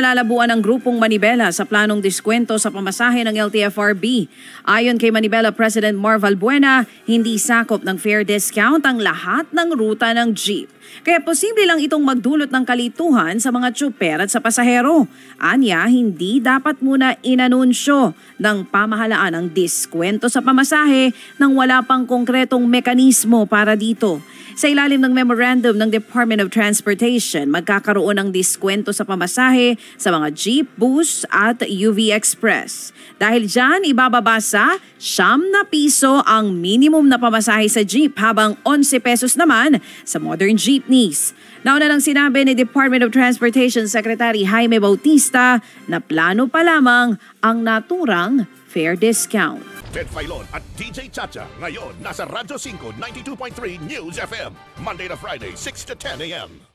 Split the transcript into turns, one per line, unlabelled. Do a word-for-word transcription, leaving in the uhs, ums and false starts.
Nalalabuan ng grupong Manibela sa planong diskwento sa pamasahe ng L T F R B. Ayon kay Manibela President Marv Albuena, hindi sakop ng fare discount ang lahat ng ruta ng jeep. Kaya posible lang itong magdulot ng kalituhan sa mga tsuper at sa pasahero. Anya, hindi dapat muna inanunsyo ng pamahalaan ang diskwento sa pamasahe nang wala pang konkretong mekanismo para dito. Sa ilalim ng memorandum ng Department of Transportation, magkakaroon ng diskwento sa pamasahe sa mga jeep, bus at U V Express. Dahil dyan, ibababa sa siyam na piso ang minimum na pamasahe sa jeep habang onse pesos naman sa modern jeepneys. Nauna nang sinabi ni Department of Transportation Secretary Jaime Bautista na plano pa lamang ang naturang fare discount.
Ted Filon at D J Chacha ngayon nasa Radyo five ninety-two point three News F M. Monday to Friday, six to ten a m